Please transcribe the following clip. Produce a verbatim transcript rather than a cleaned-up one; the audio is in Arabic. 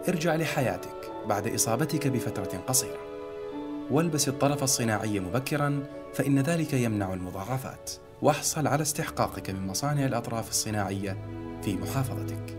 ارجع لحياتك بعد إصابتك بفترة قصيرة، والبس الطرف الصناعي مبكراً فإن ذلك يمنع المضاعفات، واحصل على استحقاقك من مصانع الأطراف الصناعية في محافظتك.